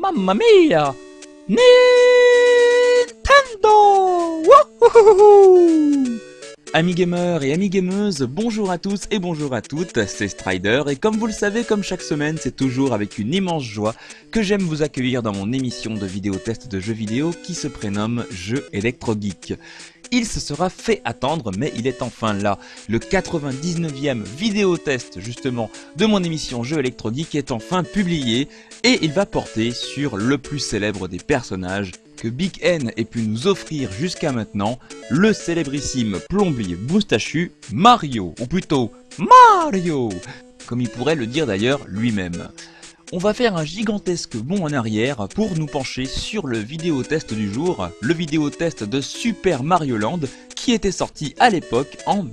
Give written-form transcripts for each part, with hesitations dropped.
Mamma mia! Nintendo! Wouhouhouhou! Amis gamers et amis gameuses, bonjour à tous et bonjour à toutes, c'est Strider et comme vous le savez, comme chaque semaine, c'est toujours avec une immense joie que j'aime vous accueillir dans mon émission de vidéo-test de jeux vidéo qui se prénomme Jeux Electro Geek. Il se sera fait attendre, mais il est enfin là. Le 99e vidéo-test justement de mon émission Jeux Electro Geek est enfin publié et il va porter sur le plus célèbre des personnages que Big N ait pu nous offrir jusqu'à maintenant, le célébrissime plombier moustachu Mario, ou plutôt Mario, comme il pourrait le dire d'ailleurs lui-même. On va faire un gigantesque bond en arrière pour nous pencher sur le vidéo-test du jour, le vidéo-test de Super Mario Land, qui était sorti à l'époque en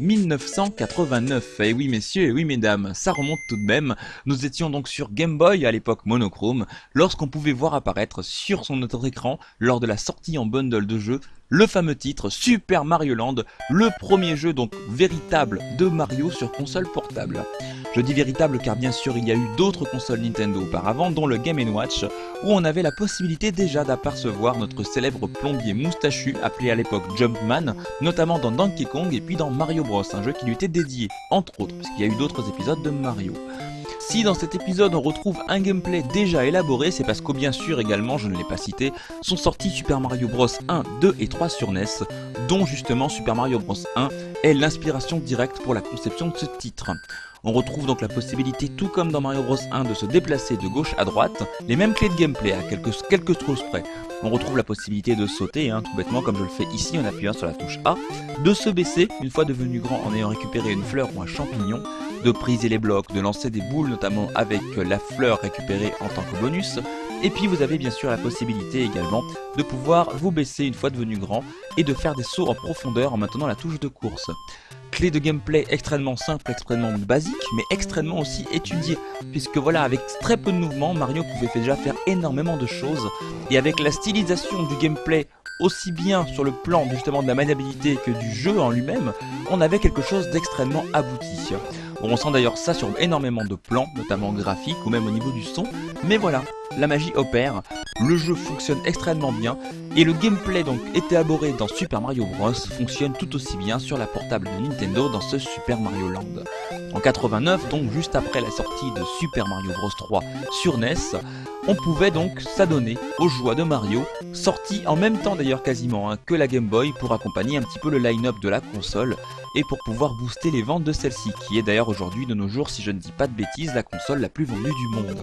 1989. Et oui messieurs et oui mesdames, ça remonte tout de même. Nous étions donc sur Game Boy, à l'époque monochrome, lorsqu'on pouvait voir apparaître sur notre écran, lors de la sortie en bundle de jeux, le fameux titre Super Mario Land, le premier jeu donc véritable de Mario sur console portable. Je dis véritable car bien sûr il y a eu d'autres consoles Nintendo auparavant, dont le Game & Watch, où on avait la possibilité déjà d'apercevoir notre célèbre plombier moustachu appelé à l'époque Jumpman, notamment dans Donkey Kong et puis dans Mario Bros, un jeu qui lui était dédié, entre autres, parce qu'il y a eu d'autres épisodes de Mario. Si dans cet épisode on retrouve un gameplay déjà élaboré, c'est parce qu'au bien sûr également, je ne l'ai pas cité, sont sortis Super Mario Bros 1, 2 et 3 sur NES, dont justement Super Mario Bros 1 est l'inspiration directe pour la conception de ce titre. On retrouve donc la possibilité, tout comme dans Mario Bros 1, de se déplacer de gauche à droite, les mêmes clés de gameplay à quelques trousses près. On retrouve la possibilité de sauter, tout bêtement comme je le fais ici en appuyant sur la touche A, de se baisser une fois devenu grand en ayant récupéré une fleur ou un champignon, de briser les blocs, de lancer des boules notamment avec la fleur récupérée en tant que bonus, et puis vous avez bien sûr la possibilité également de pouvoir vous baisser une fois devenu grand et de faire des sauts en profondeur en maintenant la touche de course. Clé de gameplay extrêmement simple, extrêmement basique, mais extrêmement aussi étudiée, puisque voilà, avec très peu de mouvements, Mario pouvait déjà faire énormément de choses, et avec la stylisation du gameplay, aussi bien sur le plan justement de la maniabilité que du jeu en lui-même, on avait quelque chose d'extrêmement abouti. On sent d'ailleurs ça sur énormément de plans, notamment graphiques ou même au niveau du son, mais voilà, la magie opère, le jeu fonctionne extrêmement bien, et le gameplay donc élaboré dans Super Mario Bros fonctionne tout aussi bien sur la portable de Nintendo dans ce Super Mario Land. En 89, donc juste après la sortie de Super Mario Bros 3 sur NES, on pouvait donc s'adonner aux joies de Mario, sortis en même temps d'ailleurs quasiment que la Game Boy pour accompagner un petit peu le line-up de la console et pour pouvoir booster les ventes de celle-ci, qui est d'ailleurs aujourd'hui de nos jours, si je ne dis pas de bêtises, la console la plus vendue du monde.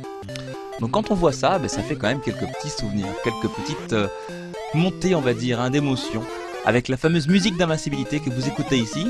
Donc quand on voit ça, ça fait quand même quelques petits souvenirs, quelques petites montées on va dire d'émotions, avec la fameuse musique d'invincibilité que vous écoutez ici.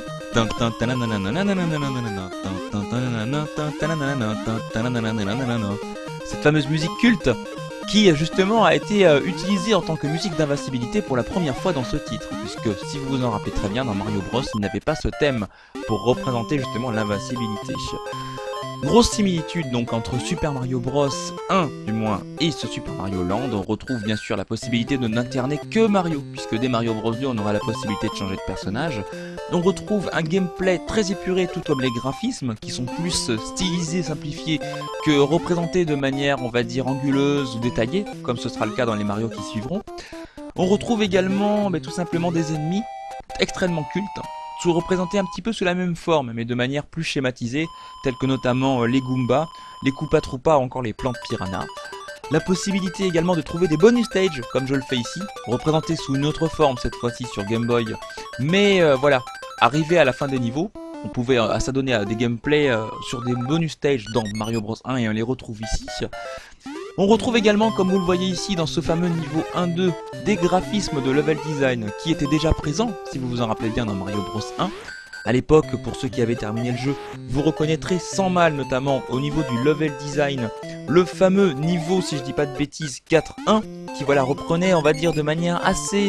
Cette fameuse musique culte qui justement a été utilisée en tant que musique d'invincibilité pour la première fois dans ce titre, puisque si vous vous en rappelez très bien, dans Mario Bros, il n'avait pas ce thème pour représenter justement l'invincibilité. Grosse similitude donc entre Super Mario Bros 1 du moins et ce Super Mario Land. On retrouve bien sûr la possibilité de n'interner que Mario, puisque dès Mario Bros 2 on aura la possibilité de changer de personnage. On retrouve un gameplay très épuré, tout comme les graphismes qui sont plus stylisés, simplifiés que représentés de manière on va dire anguleuse ou détaillée, comme ce sera le cas dans les Mario qui suivront. On retrouve également tout simplement des ennemis extrêmement cultes, représentés un petit peu sous la même forme mais de manière plus schématisée, tels que notamment les Goombas, les Koopa Troopa ou encore les plantes piranha. La possibilité également de trouver des bonus stages comme je le fais ici, représentés sous une autre forme cette fois-ci sur Game Boy, mais voilà, arrivé à la fin des niveaux, on pouvait s'adonner à des gameplays sur des bonus stages dans Mario Bros 1 et on les retrouve ici. On retrouve également, comme vous le voyez ici dans ce fameux niveau 1-2, des graphismes de level design qui étaient déjà présents, si vous vous en rappelez bien dans Mario Bros 1. À l'époque, pour ceux qui avaient terminé le jeu, vous reconnaîtrez sans mal, notamment au niveau du level design, le fameux niveau, si je dis pas de bêtises, 4-1, qui voilà reprenait, on va dire, de manière assez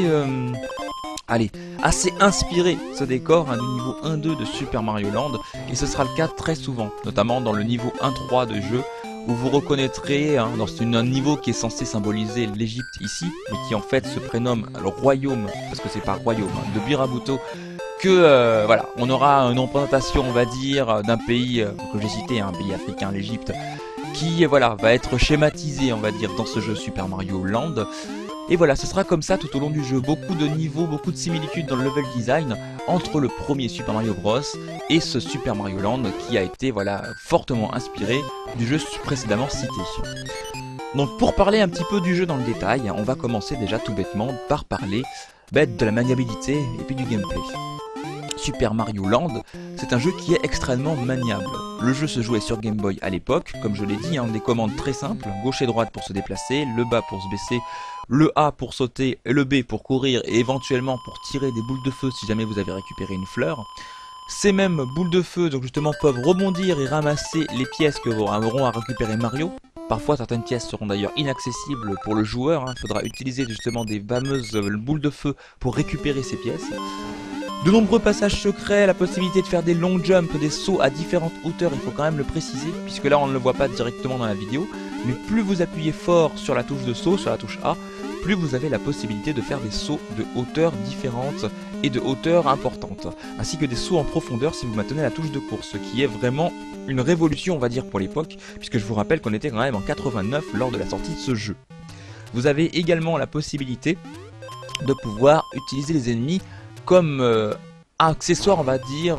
inspiré ce décor du niveau 1-2 de Super Mario Land, et ce sera le cas très souvent, notamment dans le niveau 1-3 de jeu, où vous reconnaîtrez dans un niveau qui est censé symboliser l'Égypte ici, mais qui en fait se prénomme le royaume, parce que c'est pas royaume, de Birabuto, que voilà, on aura une représentation on va dire d'un pays que j'ai cité, un pays africain, l'Égypte, qui voilà va être schématisé on va dire dans ce jeu Super Mario Land. Et voilà, ce sera comme ça tout au long du jeu, beaucoup de niveaux, beaucoup de similitudes dans le level design entre le premier Super Mario Bros et ce Super Mario Land qui a été voilà fortement inspiré du jeu précédemment cité. Donc pour parler un petit peu du jeu dans le détail, on va commencer déjà tout bêtement par parler de la maniabilité et puis du gameplay. Super Mario Land, c'est un jeu qui est extrêmement maniable. Le jeu se jouait sur Game Boy à l'époque, comme je l'ai dit, des commandes très simples, gauche et droite pour se déplacer, le bas pour se baisser, le A pour sauter et le B pour courir et éventuellement pour tirer des boules de feu si jamais vous avez récupéré une fleur. Ces mêmes boules de feu donc justement peuvent rebondir et ramasser les pièces que auront à récupérer Mario. Parfois certaines pièces seront d'ailleurs inaccessibles pour le joueur, il faudra utiliser justement des fameuses boules de feu pour récupérer ces pièces. De nombreux passages secrets, la possibilité de faire des long jumps, des sauts à différentes hauteurs, il faut quand même le préciser, puisque là on ne le voit pas directement dans la vidéo, mais plus vous appuyez fort sur la touche de saut, sur la touche A, plus vous avez la possibilité de faire des sauts de hauteurs différentes et de hauteurs importantes, ainsi que des sauts en profondeur si vous maintenez la touche de course, ce qui est vraiment une révolution on va dire pour l'époque, puisque je vous rappelle qu'on était quand même en 89 lors de la sortie de ce jeu. Vous avez également la possibilité de pouvoir utiliser les ennemis comme accessoire on va dire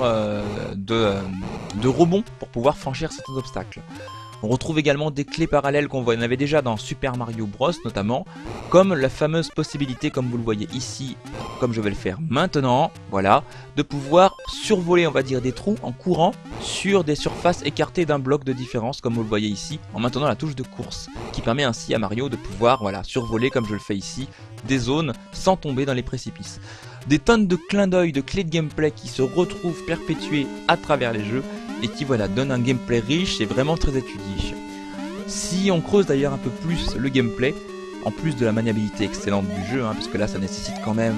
de rebond pour pouvoir franchir certains obstacles. On retrouve également des clés parallèles qu'on avait déjà dans Super Mario Bros notamment, comme la fameuse possibilité, comme vous le voyez ici, comme je vais le faire maintenant, voilà, de pouvoir survoler on va dire des trous en courant sur des surfaces écartées d'un bloc de différence, comme vous le voyez ici, en maintenant la touche de course, qui permet ainsi à Mario de pouvoir voilà, survoler comme je le fais ici, des zones sans tomber dans les précipices. Des tonnes de clins d'œil, de clés de gameplay qui se retrouvent perpétuées à travers les jeux et qui voilà donnent un gameplay riche et vraiment très étudié. Si on creuse d'ailleurs un peu plus le gameplay, en plus de la maniabilité excellente du jeu, parce que là ça nécessite quand même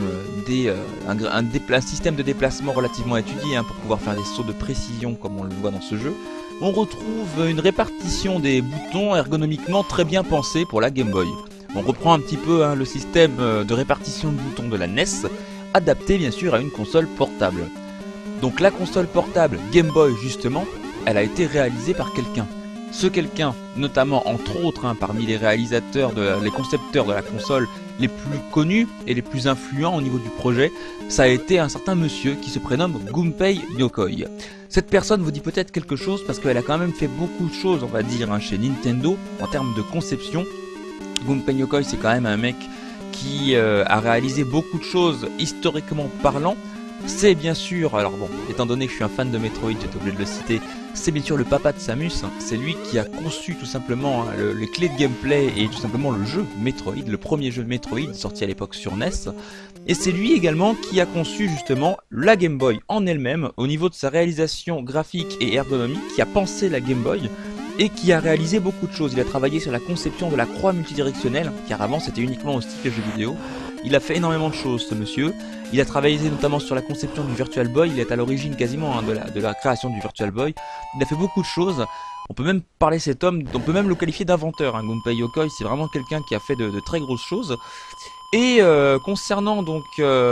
un système de déplacement relativement étudié pour pouvoir faire des sauts de précision comme on le voit dans ce jeu, on retrouve une répartition des boutons ergonomiquement très bien pensée pour la Game Boy. On reprend un petit peu le système de répartition de boutons de la NES, adapté bien sûr à une console portable. Donc la console portable Game Boy justement, elle a été réalisée par quelqu'un. Ce quelqu'un, notamment entre autres parmi les réalisateurs, les concepteurs de la console les plus connus et les plus influents au niveau du projet, ça a été un certain monsieur qui se prénomme Gunpei Yokoi. Cette personne vous dit peut-être quelque chose parce qu'elle a quand même fait beaucoup de choses on va dire chez Nintendo en termes de conception. Gunpei Yokoi c'est quand même un mec qui a réalisé beaucoup de choses historiquement parlant. C'est bien sûr, alors bon, étant donné que je suis un fan de Metroid, j'étais obligé de le citer, c'est bien sûr le papa de Samus, c'est lui qui a conçu tout simplement les clés de gameplay et tout simplement le jeu Metroid, le premier jeu de Metroid sorti à l'époque sur NES, et c'est lui également qui a conçu justement la Game Boy en elle-même, au niveau de sa réalisation graphique et ergonomique, qui a pensé la Game Boy, et qui a réalisé beaucoup de choses. Il a travaillé sur la conception de la croix multidirectionnelle, car avant c'était uniquement au stick jeux vidéo. Il a fait énormément de choses ce monsieur. Il a travaillé notamment sur la conception du Virtual Boy, il est à l'origine quasiment de la création du Virtual Boy. Il a fait beaucoup de choses. On peut même parler cet homme, on peut même le qualifier d'inventeur. Gunpei Yokoi, c'est vraiment quelqu'un qui a fait de très grosses choses. Et concernant donc,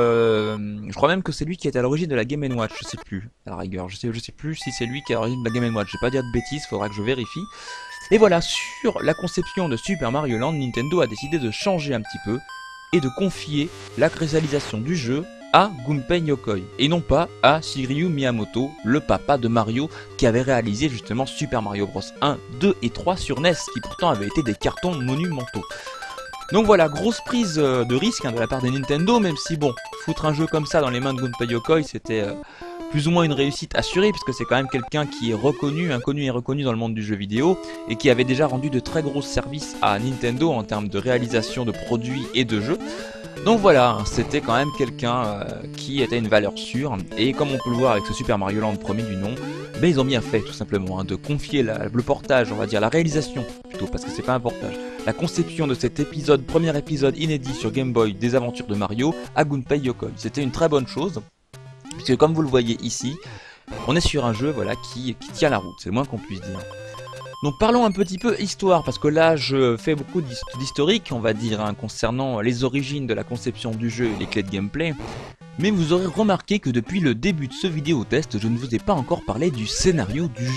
je crois même que c'est lui qui est à l'origine de la Game & Watch, je sais plus, à la rigueur, je sais plus si c'est lui qui est à l'origine de la Game & Watch, je vais pas dire de bêtises, faudra que je vérifie. Et voilà, sur la conception de Super Mario Land, Nintendo a décidé de changer un petit peu et de confier la réalisation du jeu à Gunpei Yokoi, et non pas à Shigeru Miyamoto, le papa de Mario, qui avait réalisé justement Super Mario Bros 1, 2 et 3 sur NES, qui pourtant avaient été des cartons monumentaux. Donc voilà, grosse prise de risque de la part des Nintendo, même si bon, foutre un jeu comme ça dans les mains de Gunpei Yokoi, c'était plus ou moins une réussite assurée, puisque c'est quand même quelqu'un qui est reconnu, inconnu et reconnu dans le monde du jeu vidéo, et qui avait déjà rendu de très gros services à Nintendo en termes de réalisation de produits et de jeux. Donc voilà, c'était quand même quelqu'un qui était une valeur sûre, et comme on peut le voir avec ce Super Mario Land premier du nom, ben ils ont bien fait tout simplement de confier le portage, on va dire la réalisation plutôt, parce que c'est pas un portage, la conception de cet épisode, premier épisode inédit sur Game Boy des aventures de Mario à Gunpei Yokoi. C'était une très bonne chose, puisque comme vous le voyez ici, on est sur un jeu voilà, qui tient la route, c'est le moins qu'on puisse dire. Donc parlons un petit peu histoire, parce que là je fais beaucoup d'historique, on va dire, concernant les origines de la conception du jeu et les clés de gameplay. Mais vous aurez remarqué que depuis le début de ce vidéo test, je ne vous ai pas encore parlé du scénario du jeu.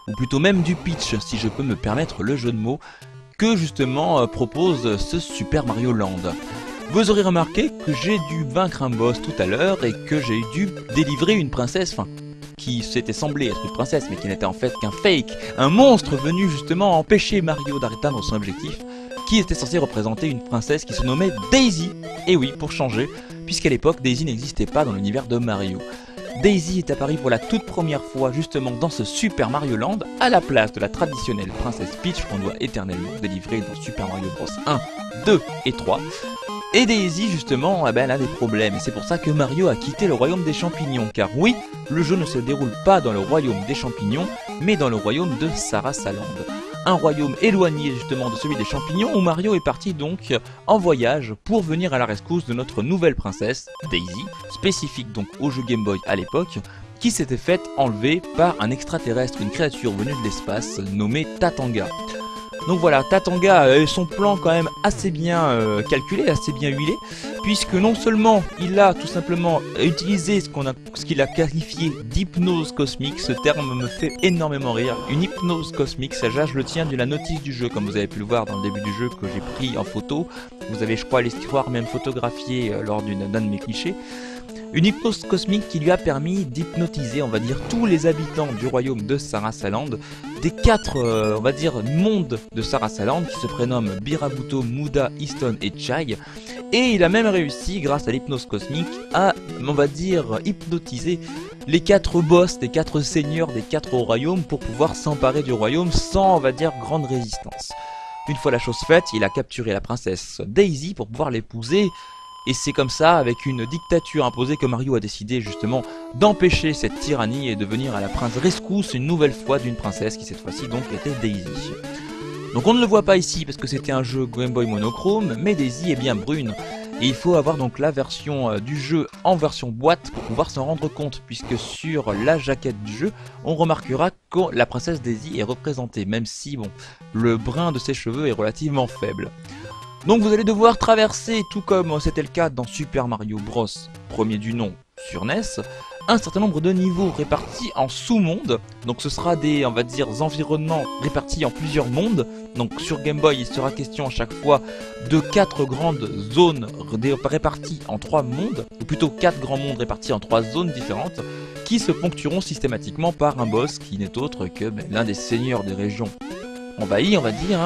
ou plutôt même du pitch, si je peux me permettre le jeu de mots, que justement propose ce Super Mario Land. Vous aurez remarqué que j'ai dû vaincre un boss tout à l'heure et que j'ai dû délivrer une princesse, enfin, qui s'était semblé être une princesse mais qui n'était en fait qu'un fake, un monstre venu justement empêcher Mario d'atteindre son objectif, qui était censé représenter une princesse qui se nommait Daisy. Et oui, pour changer, puisqu'à l'époque Daisy n'existait pas dans l'univers de Mario. Daisy est apparue pour la toute première fois justement dans ce Super Mario Land à la place de la traditionnelle princesse Peach qu'on doit éternellement délivrer dans Super Mario Bros 1, 2 et 3. Et Daisy justement, elle a des problèmes et c'est pour ça que Mario a quitté le royaume des champignons, car oui, le jeu ne se déroule pas dans le royaume des champignons, mais dans le royaume de Sarasaland. Un royaume éloigné justement de celui des champignons où Mario est parti donc en voyage pour venir à la rescousse de notre nouvelle princesse, Daisy, spécifique donc au jeu Game Boy à l'époque, qui s'était faite enlever par un extraterrestre, une créature venue de l'espace nommée Tatanga. Donc voilà, Tatanga a son plan quand même assez bien calculé, assez bien huilé, puisque non seulement il a tout simplement utilisé ce qu'il a qualifié d'hypnose cosmique, ce terme me fait énormément rire, une hypnose cosmique, ça je le tiens de la notice du jeu, comme vous avez pu le voir dans le début du jeu que j'ai pris en photo, vous avez je crois l'histoire même photographiée lors d'un de mes clichés. Une hypnose cosmique qui lui a permis d'hypnotiser, on va dire, tous les habitants du royaume de Sarasaland, des 4, on va dire, mondes de Sarasaland, qui se prénomment Birabuto, Muda, Easton et Chai. Et il a même réussi, grâce à l'hypnose cosmique, à, on va dire, hypnotiser les 4 boss, des 4 seigneurs des 4 royaumes pour pouvoir s'emparer du royaume sans, on va dire, grande résistance. Une fois la chose faite, il a capturé la princesse Daisy pour pouvoir l'épouser. Et c'est comme ça, avec une dictature imposée, que Mario a décidé justement d'empêcher cette tyrannie et de venir à la princesse rescousse une nouvelle fois d'une princesse qui cette fois-ci donc était Daisy. Donc on ne le voit pas ici parce que c'était un jeu Game Boy monochrome, mais Daisy est bien brune. Et il faut avoir donc la version du jeu en version boîte pour pouvoir s'en rendre compte, puisque sur la jaquette du jeu, on remarquera que la princesse Daisy est représentée, même si bon, le brin de ses cheveux est relativement faible. Donc vous allez devoir traverser, tout comme c'était le cas dans Super Mario Bros, premier du nom sur NES, un certain nombre de niveaux répartis en sous-mondes. Donc ce sera des, on va dire, environnements répartis en plusieurs mondes. Donc sur Game Boy, il sera question à chaque fois de 4 grandes zones réparties en 3 mondes, ou plutôt 4 grands mondes répartis en 3 zones différentes, qui se ponctueront systématiquement par un boss qui n'est autre que l'un des seigneurs des régions envahies, on va dire,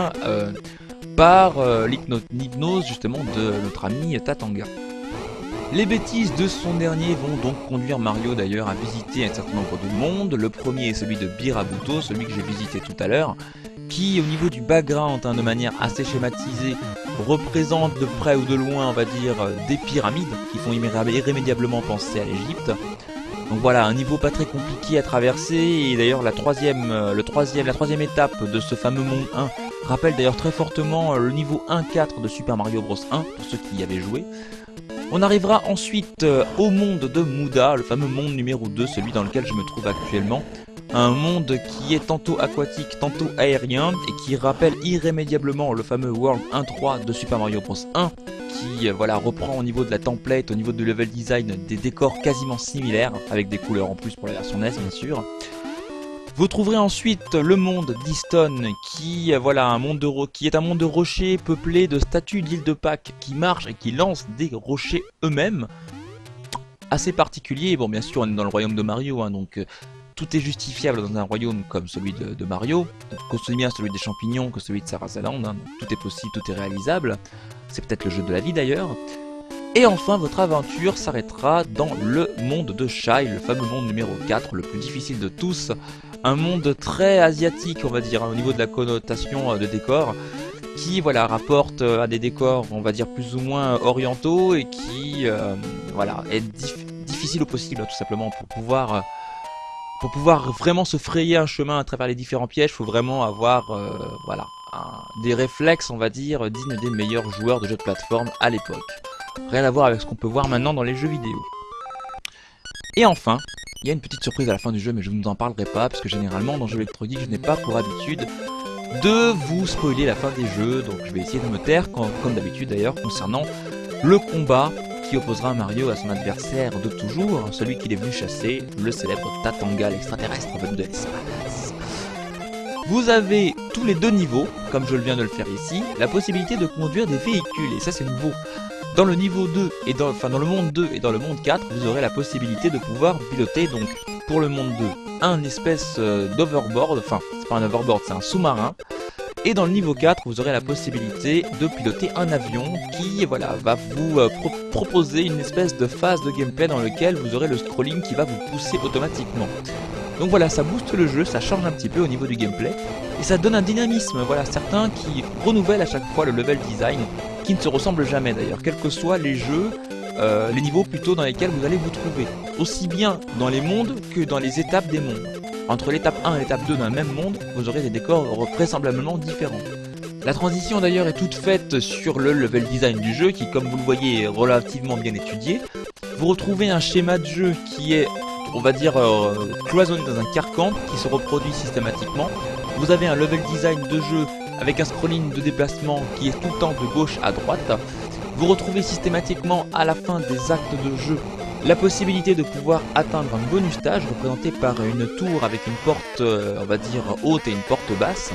par l'hypnose justement de notre ami Tatanga. Les bêtises de son dernier vont donc conduire Mario d'ailleurs à visiter un certain nombre de mondes. Le premier est celui de Birabuto, celui que j'ai visité tout à l'heure, qui au niveau du background, de manière assez schématisée, représente de près ou de loin, on va dire, des pyramides qui font irrémédiablement penser à l'Égypte. Donc voilà, un niveau pas très compliqué à traverser, et d'ailleurs la troisième étape de ce fameux monde 1 rappelle d'ailleurs très fortement le niveau 1-4 de Super Mario Bros 1, pour ceux qui y avaient joué. On arrivera ensuite au monde de Muda, le fameux monde numéro 2, celui dans lequel je me trouve actuellement. Un monde qui est tantôt aquatique, tantôt aérien, et qui rappelle irrémédiablement le fameux World 1-3 de Super Mario Bros 1, qui reprend au niveau de la template, au niveau du level design, des décors quasiment similaires, avec des couleurs en plus pour la version NES bien sûr. Vous trouverez ensuite le monde d'Easton, qui est un monde de rochers peuplé de statues d'îles de Pâques qui marchent et qui lancent des rochers eux-mêmes. Assez particulier, bon bien sûr on est dans le royaume de Mario, donc tout est justifiable dans un royaume comme celui de Mario, donc aussi bien celui des champignons que celui de Sarasaland, donc tout est possible, tout est réalisable, c'est peut-être le jeu de la vie d'ailleurs. Et enfin, votre aventure s'arrêtera dans le monde de Chai, le fameux monde numéro 4, le plus difficile de tous. Un monde très asiatique, on va dire, au niveau de la connotation de décor, qui rapporte à des décors, on va dire, plus ou moins orientaux, et qui est difficile au possible, tout simplement, pour pouvoir vraiment se frayer un chemin à travers les différents pièges. Il faut vraiment avoir des réflexes, on va dire, dignes des meilleurs joueurs de jeux de plateforme à l'époque. Rien à voir avec ce qu'on peut voir maintenant dans les jeux vidéo. Et enfin, il y a une petite surprise à la fin du jeu, mais je ne vous en parlerai pas, parce que généralement dans Jeux électroniques, je n'ai pas pour habitude de vous spoiler la fin des jeux, donc je vais essayer de me taire, comme d'habitude d'ailleurs, concernant le combat qui opposera Mario à son adversaire de toujours, celui qu'il est venu chasser, le célèbre Tatanga, l'extraterrestre venu de l'espace. Vous avez tous les 2 niveaux, comme je viens de le faire ici, la possibilité de conduire des véhicules, et ça c'est nouveau. Dans le niveau 2, et dans le monde 2 et dans le monde 4, vous aurez la possibilité de pouvoir piloter, donc pour le monde 2, un espèce d'overboard, enfin c'est pas un overboard, c'est un sous-marin. Et dans le niveau 4, vous aurez la possibilité de piloter un avion qui voilà, va vous proposer une espèce de phase de gameplay dans lequel vous aurez le scrolling qui va vous pousser automatiquement. Donc voilà, ça booste le jeu, ça change un petit peu au niveau du gameplay, et ça donne un dynamisme, voilà, certains qui renouvellent à chaque fois le level design, qui ne se ressemblent jamais d'ailleurs, quels que soient les jeux, les niveaux plutôt dans lesquels vous allez vous trouver, aussi bien dans les mondes que dans les étapes des mondes. Entre l'étape 1 et l'étape 2 d'un même monde, vous aurez des décors vraisemblablement différents. La transition d'ailleurs est toute faite sur le level design du jeu qui, comme vous le voyez, est relativement bien étudié. Vous retrouvez un schéma de jeu qui est, on va dire, cloisonné dans un carcan qui se reproduit systématiquement. Vous avez un level design de jeu avec un scrolling de déplacement qui est tout le temps de gauche à droite. Vous retrouvez systématiquement à la fin des actes de jeu la possibilité de pouvoir atteindre un bonus stage représenté par une tour avec une porte, on va dire, haute et une porte basse.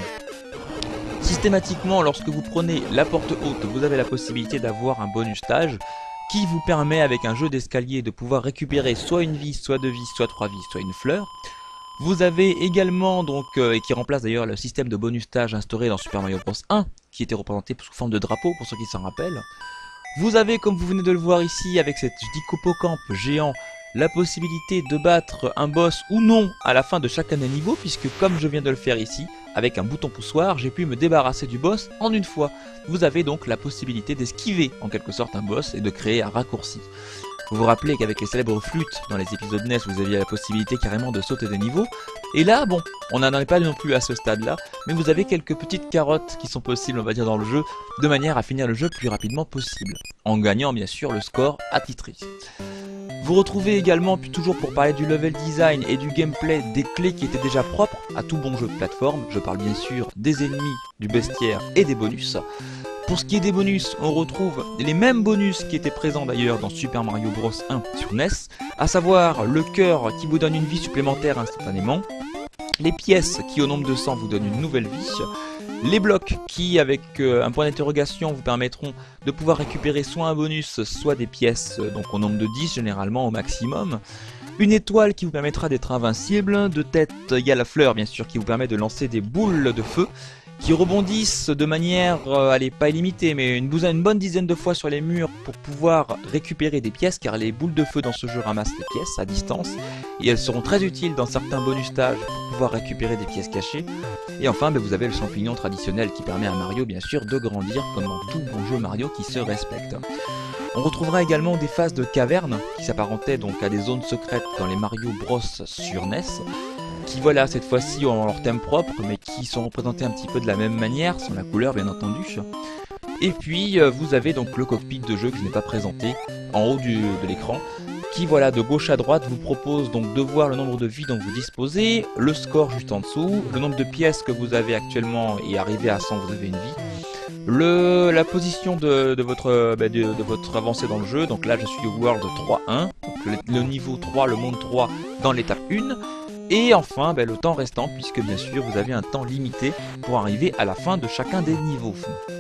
Systématiquement, lorsque vous prenez la porte haute, vous avez la possibilité d'avoir un bonus stage qui vous permet, avec un jeu d'escalier, de pouvoir récupérer soit une vie, soit 2 vies, soit 3 vies, soit une fleur. Vous avez également, donc, et qui remplace d'ailleurs le système de bonus stage instauré dans Super Mario Bros 1, qui était représenté sous forme de drapeau, pour ceux qui s'en rappellent. Vous avez, comme vous venez de le voir ici, avec cette hippocampe géant, la possibilité de battre un boss ou non à la fin de chacun des niveaux, puisque comme je viens de le faire ici, avec un bouton poussoir, j'ai pu me débarrasser du boss en une fois. Vous avez donc la possibilité d'esquiver en quelque sorte un boss et de créer un raccourci. Vous vous rappelez qu'avec les célèbres flûtes dans les épisodes NES, vous aviez la possibilité carrément de sauter des niveaux. Et là, bon, on n'en est pas non plus à ce stade-là, mais vous avez quelques petites carottes qui sont possibles, on va dire, dans le jeu, de manière à finir le jeu le plus rapidement possible, en gagnant bien sûr le score attitré. Vous retrouvez également, puis toujours pour parler du level design et du gameplay, des clés qui étaient déjà propres à tout bon jeu de plateforme. Je parle bien sûr des ennemis, du bestiaire et des bonus. Pour ce qui est des bonus, on retrouve les mêmes bonus qui étaient présents d'ailleurs dans Super Mario Bros 1 sur NES, à savoir le cœur qui vous donne une vie supplémentaire instantanément, les pièces qui au nombre de 100 vous donnent une nouvelle vie, les blocs qui avec un point d'interrogation vous permettront de pouvoir récupérer soit un bonus, soit des pièces donc au nombre de 10 généralement au maximum, une étoile qui vous permettra d'être invincible, de tête il y a la fleur bien sûr qui vous permet de lancer des boules de feu, qui rebondissent de manière, allez, pas illimitée, mais une bonne dizaine de fois sur les murs pour pouvoir récupérer des pièces, car les boules de feu dans ce jeu ramassent les pièces à distance, et elles seront très utiles dans certains bonus stages pour pouvoir récupérer des pièces cachées. Et enfin, vous avez le champignon traditionnel qui permet à Mario, bien sûr, de grandir comme dans tout bon jeu Mario qui se respecte. On retrouvera également des phases de cavernes qui s'apparentaient donc à des zones secrètes dans les Mario Bros sur NES, qui voilà cette fois-ci ont leur thème propre mais qui sont représentés un petit peu de la même manière, sans la couleur bien entendu. Et puis vous avez donc le cockpit de jeu que je n'ai pas présenté en haut de l'écran, qui voilà de gauche à droite vous propose donc de voir le nombre de vies dont vous disposez, le score juste en dessous, le nombre de pièces que vous avez actuellement et arrivé à 100 vous avez une vie, la position de votre avancée dans le jeu, donc là je suis au World 3.1, donc le niveau 3, le monde 3 dans l'étape 1. Et enfin, le temps restant, puisque bien sûr vous avez un temps limité pour arriver à la fin de chacun des niveaux.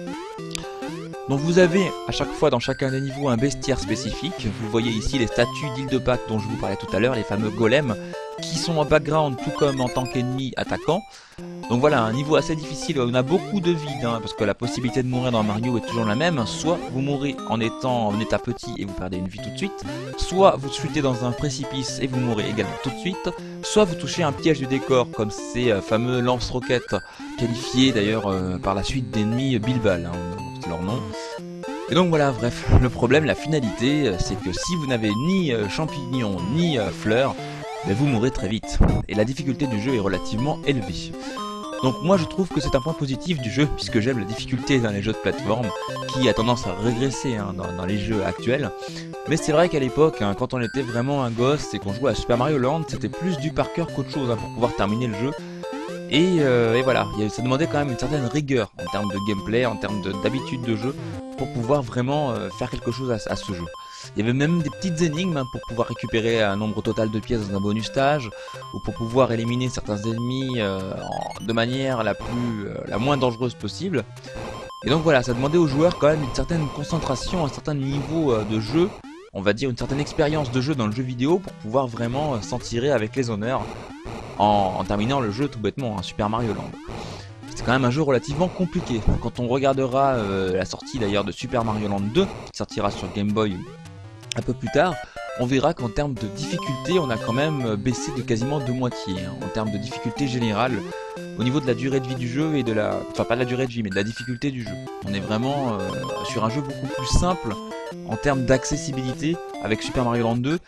Donc vous avez à chaque fois dans chacun des niveaux un bestiaire spécifique. Vous voyez ici les statues d'île de Pâques dont je vous parlais tout à l'heure, les fameux golems, qui sont en background tout comme en tant qu'ennemis attaquants. Donc voilà, un niveau assez difficile, on a beaucoup de vide, parce que la possibilité de mourir dans Mario est toujours la même. Soit vous mourrez en étant en état petit et vous perdez une vie tout de suite, soit vous chutez dans un précipice et vous mourrez également tout de suite, soit vous touchez un piège du décor comme ces fameux lance-roquettes, qualifiés d'ailleurs par la suite d'ennemis Bilbal, c'est leur nom. Et donc voilà, bref, le problème, la finalité, c'est que si vous n'avez ni champignons ni fleurs, vous mourrez très vite. Et la difficulté du jeu est relativement élevée. Donc moi je trouve que c'est un point positif du jeu, puisque j'aime la difficulté dans les jeux de plateforme, qui a tendance à régresser dans les jeux actuels. Mais c'est vrai qu'à l'époque, quand on était vraiment un gosse et qu'on jouait à Super Mario Land, c'était plus du par cœur qu'autre chose pour pouvoir terminer le jeu. Et voilà, ça demandait quand même une certaine rigueur en termes de gameplay, en termes d'habitude de jeu, pour pouvoir vraiment faire quelque chose à ce jeu. Il y avait même des petites énigmes pour pouvoir récupérer un nombre total de pièces dans un bonus stage, ou pour pouvoir éliminer certains ennemis de manière la moins dangereuse possible. Et donc voilà, ça demandait aux joueurs quand même une certaine concentration, un certain niveau de jeu, on va dire une certaine expérience de jeu dans le jeu vidéo pour pouvoir vraiment s'en tirer avec les honneurs en terminant le jeu tout bêtement, Super Mario Land. C'est quand même un jeu relativement compliqué. Quand on regardera la sortie d'ailleurs de Super Mario Land 2, qui sortira sur Game Boy un peu plus tard, on verra qu'en termes de difficulté, on a quand même baissé de quasiment de moitié, en termes de difficulté générale, au niveau de la durée de vie du jeu et de la... Enfin pas de la durée de vie, mais de la difficulté du jeu. On est vraiment sur un jeu beaucoup plus simple en termes d'accessibilité avec Super Mario Land 2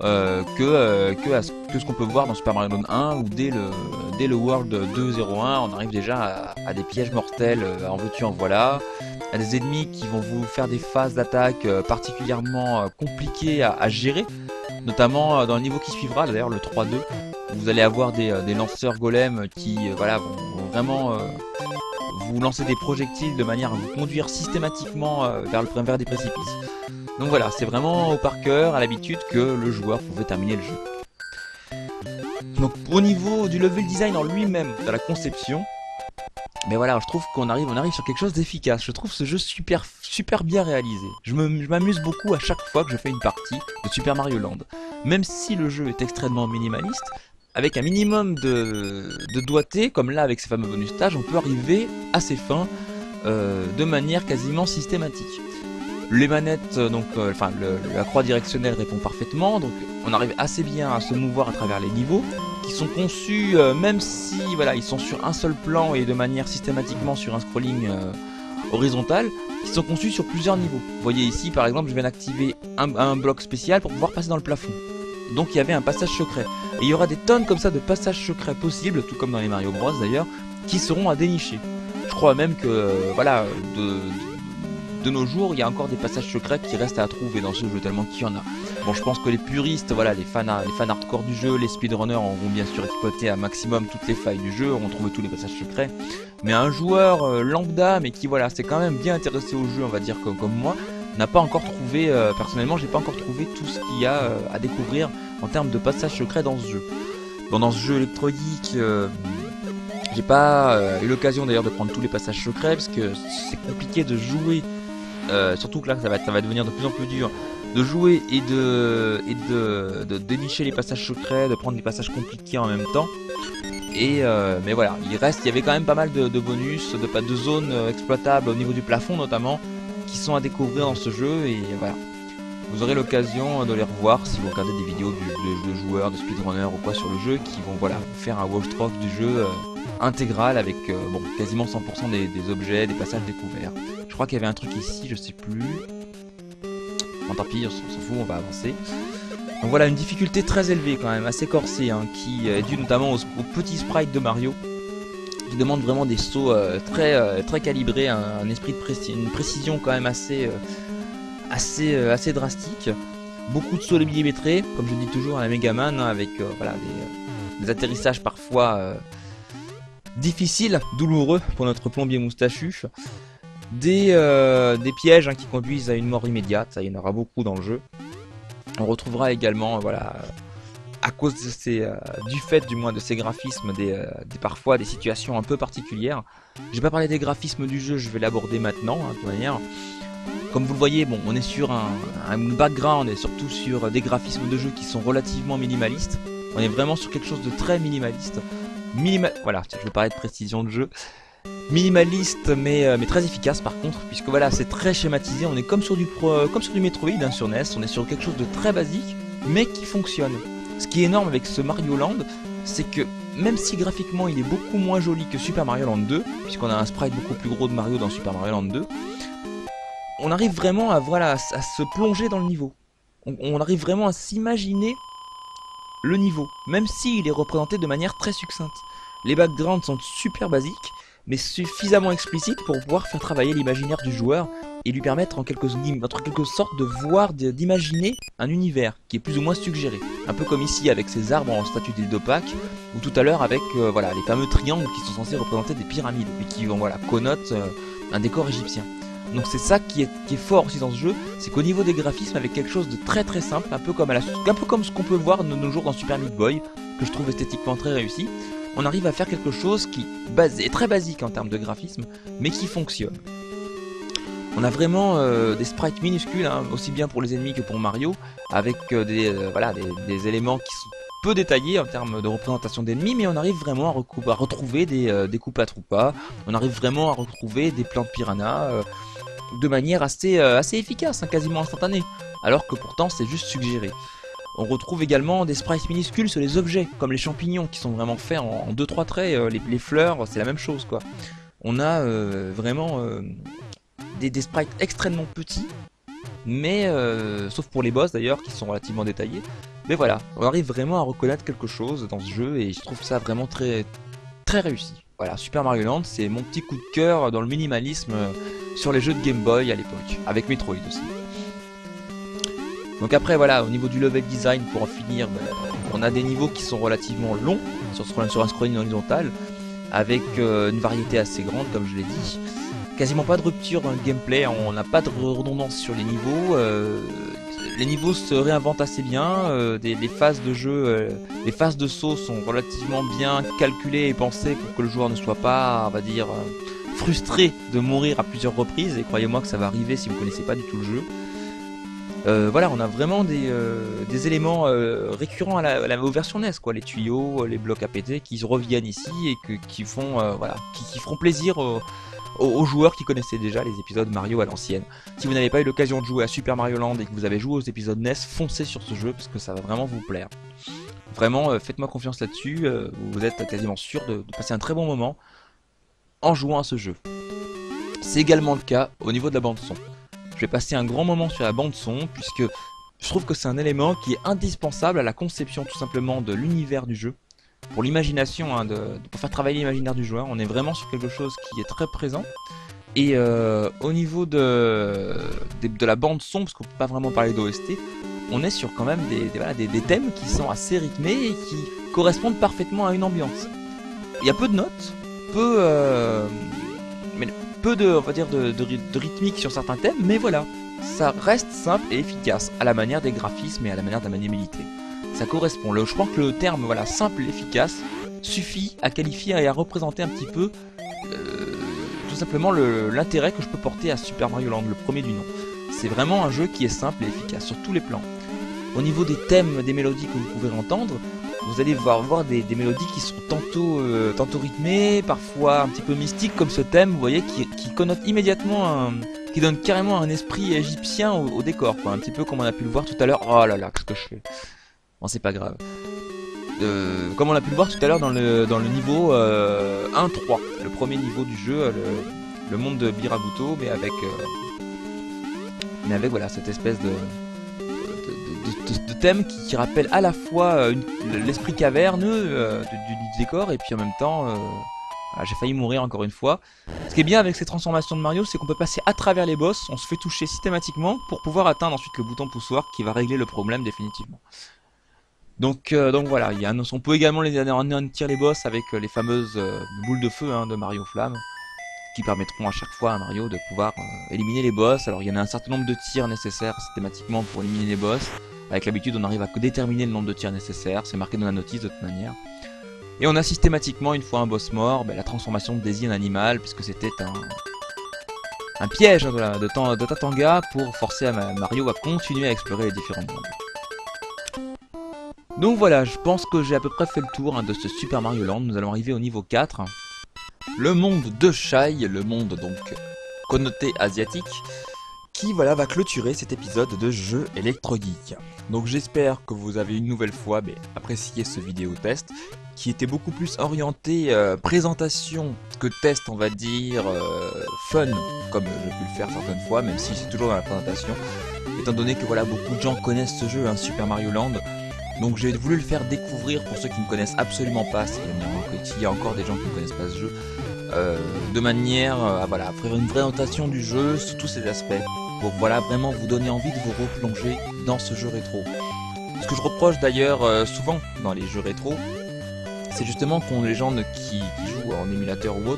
que ce qu'on peut voir dans Super Mario Land 1 où dès le World 2.01 on arrive déjà à des pièges mortels en veux-tu en voilà, à des ennemis qui vont vous faire des phases d'attaque particulièrement compliquées à gérer, notamment dans le niveau qui suivra, d'ailleurs le 3-2, où vous allez avoir des lanceurs golems qui voilà, vont vraiment vous lancer des projectiles de manière à vous conduire systématiquement vers des précipices. Donc voilà, c'est vraiment au par cœur, à l'habitude, que le joueur pouvait terminer le jeu. Donc au niveau du level design en lui-même, de la conception, mais voilà, je trouve qu'on arrive sur quelque chose d'efficace. Je trouve ce jeu super bien réalisé. Je m'amuse beaucoup à chaque fois que je fais une partie de Super Mario Land. Même si le jeu est extrêmement minimaliste, avec un minimum de doigté, comme là avec ces fameux bonus stages, on peut arriver à ses fins de manière quasiment systématique. Les manettes, la croix directionnelle répond parfaitement, donc on arrive assez bien à se mouvoir à travers les niveaux, qui sont conçus, même si voilà, ils sont sur un seul plan et de manière systématiquement sur un scrolling horizontal, qui sont conçus sur plusieurs niveaux. Vous voyez ici par exemple, je viens d'activer un bloc spécial pour pouvoir passer dans le plafond. Donc il y avait un passage secret. Et il y aura des tonnes comme ça de passages secrets possibles, tout comme dans les Mario Bros d'ailleurs, qui seront à dénicher. Je crois même que voilà, de nos jours, il y a encore des passages secrets qui restent à trouver dans ce jeu, tellement qu'il y en a. Bon, je pense que les puristes, voilà, les fans hardcore du jeu, les speedrunners auront bien sûr exploité à maximum toutes les failles du jeu, auront trouvé tous les passages secrets. Mais un joueur lambda, mais qui voilà, s'est quand même bien intéressé au jeu, on va dire comme moi, n'a pas encore trouvé, personnellement, j'ai pas encore trouvé tout ce qu'il y a à découvrir en termes de passages secrets dans ce jeu. Bon, dans ce jeu électronique, j'ai pas eu l'occasion d'ailleurs de prendre tous les passages secrets parce que c'est compliqué de jouer. Surtout que là ça va devenir de plus en plus dur de jouer et de dénicher les passages secrets, de prendre des passages compliqués en même temps. Mais voilà, il y avait quand même pas mal de bonus, de zones exploitables au niveau du plafond notamment, qui sont à découvrir dans ce jeu, et voilà. Vous aurez l'occasion de les revoir si vous regardez des vidéos de joueurs, de speedrunners ou quoi sur le jeu, qui vont voilà, faire un walkthrough du jeu intégral avec bon, quasiment 100% des objets, des passages découverts. Je crois qu'il y avait un truc ici, je sais plus. Bon, tant pis, on s'en fout, on va avancer. Donc voilà, une difficulté très élevée quand même, assez corsée, qui est due notamment aux petits sprites de Mario, qui demandent vraiment des sauts très calibrés, un esprit de une précision quand même assez drastique. Beaucoup de sauts millimétrés, comme je dis toujours à la Megaman, avec voilà, des atterrissages parfois difficiles, douloureux pour notre plombier moustachu. Des pièges qui conduisent à une mort immédiate, ça, il y en aura beaucoup dans le jeu. On retrouvera également, voilà, à cause de du fait du moins de ces graphismes, parfois des situations un peu particulières. Je vais pas parler des graphismes du jeu, je vais l'aborder maintenant, de toute manière. Comme vous le voyez, bon, on est sur un background et surtout sur des graphismes de jeu qui sont relativement minimalistes. On est vraiment sur quelque chose de très minimaliste. Voilà, je veux parler de précision de jeu. Minimaliste mais très efficace par contre, puisque voilà, c'est très schématisé. On est comme sur du Metroid, sur NES. On est sur quelque chose de très basique mais qui fonctionne. Ce qui est énorme avec ce Mario Land, c'est que même si graphiquement il est beaucoup moins joli que Super Mario Land 2, puisqu'on a un sprite beaucoup plus gros de Mario dans Super Mario Land 2, on arrive vraiment à se plonger dans le niveau. On arrive vraiment à s'imaginer le niveau, même s'il est représenté de manière très succincte. Les backgrounds sont super basiques, mais suffisamment explicites pour pouvoir faire travailler l'imaginaire du joueur et lui permettre en quelque sorte de voir, d'imaginer un univers qui est plus ou moins suggéré. Un peu comme ici avec ces arbres en statue d'île d'Opaque, ou tout à l'heure avec voilà, les fameux triangles qui sont censés représenter des pyramides et qui voilà, connotent un décor égyptien. Donc c'est ça qui est fort aussi dans ce jeu, c'est qu'au niveau des graphismes, avec quelque chose de très très simple, un peu comme ce qu'on peut voir de nos jours dans Super Meat Boy, que je trouve esthétiquement très réussi, on arrive à faire quelque chose qui est très basique en termes de graphisme, mais qui fonctionne. On a vraiment des sprites minuscules, hein, aussi bien pour les ennemis que pour Mario, avec des éléments qui sont peu détaillés en termes de représentation d'ennemis, mais on arrive vraiment à retrouver des Koopa-Troopas, on arrive vraiment à retrouver des plans de piranha de manière assez efficace, hein, quasiment instantanée, alors que pourtant c'est juste suggéré. On retrouve également des sprites minuscules sur les objets, comme les champignons, qui sont vraiment faits en 2-3 traits, les fleurs, c'est la même chose quoi. On a vraiment des sprites extrêmement petits, mais sauf pour les boss d'ailleurs, qui sont relativement détaillés. Mais voilà, on arrive vraiment à reconnaître quelque chose dans ce jeu, et je trouve ça vraiment très, très réussi. Voilà, Super Mario Land, c'est mon petit coup de cœur dans le minimalisme sur les jeux de Game Boy à l'époque, avec Metroid aussi. Donc après voilà, au niveau du level design, pour en finir, on a des niveaux qui sont relativement longs, sur un scrolling horizontal, avec une variété assez grande comme je l'ai dit. Quasiment pas de rupture dans le gameplay, on n'a pas de redondance sur les niveaux se réinventent assez bien, les phases de jeu, les phases de saut sont relativement bien calculées et pensées pour que le joueur ne soit pas, on va dire, frustré de mourir à plusieurs reprises, et croyez-moi que ça va arriver si vous connaissez pas du tout le jeu. Voilà, on a vraiment des éléments récurrents aux versions NES, quoi, les tuyaux, les blocs à péter qui reviennent ici et qui feront plaisir aux joueurs qui connaissaient déjà les épisodes Mario à l'ancienne. Si vous n'avez pas eu l'occasion de jouer à Super Mario Land et que vous avez joué aux épisodes NES, foncez sur ce jeu parce que ça va vraiment vous plaire. Vraiment, faites-moi confiance là-dessus, vous êtes quasiment sûr de passer un très bon moment en jouant à ce jeu. C'est également le cas au niveau de la bande son. Je vais passer un grand moment sur la bande son puisque je trouve que c'est un élément qui est indispensable à la conception tout simplement de l'univers du jeu. Pour l'imagination, hein, pour faire travailler l'imaginaire du joueur, on est vraiment sur quelque chose qui est très présent. Et au niveau de la bande son, parce qu'on peut pas vraiment parler d'OST, on est sur quand même des thèmes qui sont assez rythmés et qui correspondent parfaitement à une ambiance. Il y a peu de notes, mais peu de, on va dire, de rythmique sur certains thèmes, mais voilà, ça reste simple et efficace, à la manière des graphismes et à la manière de la maniabilité. Ça correspond. Je crois que le terme simple et efficace suffit à qualifier et à représenter un petit peu tout simplement l'intérêt que je peux porter à Super Mario Land, le premier du nom. C'est vraiment un jeu qui est simple et efficace sur tous les plans. Au niveau des thèmes, des mélodies que vous pouvez entendre, vous allez voir des mélodies qui sont tantôt rythmées, parfois un petit peu mystiques comme ce thème, vous voyez, qui connote immédiatement qui donne carrément un esprit égyptien au décor, quoi. Un petit peu comme on a pu le voir tout à l'heure. Oh là là, qu'est-ce que je fais? Bon, c'est pas grave. Comme on a pu le voir tout à l'heure dans le niveau 1-3, le premier niveau du jeu, le monde de Birabuto, mais avec voilà cette espèce de thème qui rappelle à la fois l'esprit caverneux du décor, et puis en même temps j'ai failli mourir encore une fois. Ce qui est bien avec ces transformations de Mario, c'est qu'on peut passer à travers les boss, on se fait toucher systématiquement pour pouvoir atteindre ensuite le bouton poussoir qui va régler le problème définitivement. Donc voilà, on peut également anéantir les boss avec les fameuses boules de feu, hein, de Mario Flamme, qui permettront à chaque fois à Mario de pouvoir éliminer les boss. Alors il y en a un certain nombre de tirs nécessaires systématiquement pour éliminer les boss. Avec l'habitude, on arrive à déterminer le nombre de tirs nécessaires, c'est marqué dans la notice de toute manière. Et on a systématiquement, une fois un boss mort, la transformation de Daisy en animal, puisque c'était un piège de Tatanga pour forcer Mario à continuer à explorer les différents mondes. Donc voilà, je pense que j'ai à peu près fait le tour de ce Super Mario Land. Nous allons arriver au niveau 4. Le monde de Shai, le monde donc connoté asiatique, qui voilà va clôturer cet épisode de Jeux Electro Geek. Donc j'espère que vous avez une nouvelle fois apprécié ce vidéo test, qui était beaucoup plus orienté présentation que test, on va dire, fun, comme j'ai pu le faire certaines fois, même si c'est toujours dans la présentation, étant donné que voilà, beaucoup de gens connaissent ce jeu, Super Mario Land. Donc j'ai voulu le faire découvrir pour ceux qui ne connaissent absolument pas, s'il y a encore des gens qui ne connaissent pas ce jeu, de manière à faire une présentation du jeu sous tous ses aspects, pour vraiment vous donner envie de vous replonger dans ce jeu rétro. Ce que je reproche d'ailleurs souvent dans les jeux rétro, c'est justement qu'on les gens qui jouent en émulateur ou autre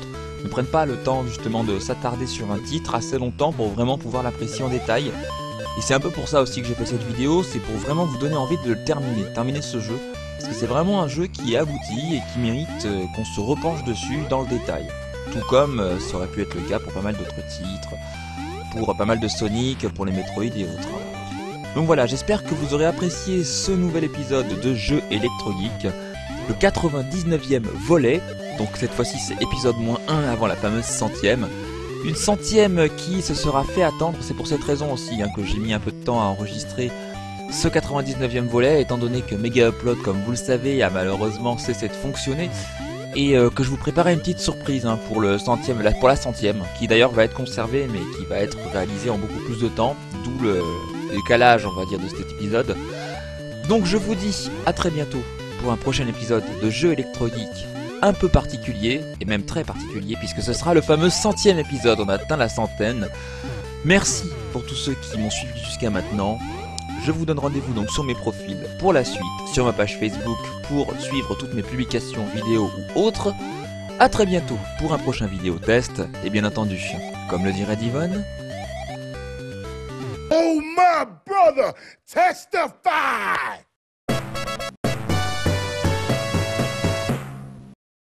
ne prennent pas le temps justement de s'attarder sur un titre assez longtemps pour vraiment pouvoir l'apprécier en détail. Et c'est un peu pour ça aussi que j'ai fait cette vidéo, c'est pour vraiment vous donner envie de le terminer ce jeu. Parce que c'est vraiment un jeu qui est abouti et qui mérite qu'on se repenche dessus dans le détail. Tout comme ça aurait pu être le cas pour pas mal d'autres titres, pour pas mal de Sonic, pour les Metroid et autres. Donc voilà, j'espère que vous aurez apprécié ce nouvel épisode de Jeux Electro Geek, le 99e volet, donc cette fois-ci c'est épisode -1 avant la fameuse 100e. Une 100e qui se sera fait attendre, c'est pour cette raison aussi que j'ai mis un peu de temps à enregistrer ce 99e volet, étant donné que Mega Upload, comme vous le savez, a malheureusement cessé de fonctionner, et que je vous préparais une petite surprise pour la 100e, qui d'ailleurs va être conservée, mais qui va être réalisée en beaucoup plus de temps, d'où le décalage, on va dire, de cet épisode. Donc je vous dis à très bientôt pour un prochain épisode de Jeux Electro Geek un peu particulier, et même très particulier, puisque ce sera le fameux 100e épisode, on a atteint la 100e. Merci pour tous ceux qui m'ont suivi jusqu'à maintenant. Je vous donne rendez-vous donc sur mes profils pour la suite, sur ma page Facebook pour suivre toutes mes publications vidéo ou autres. A très bientôt pour un prochain vidéo test, et bien entendu, comme le dirait Divon... Oh my brother, testify!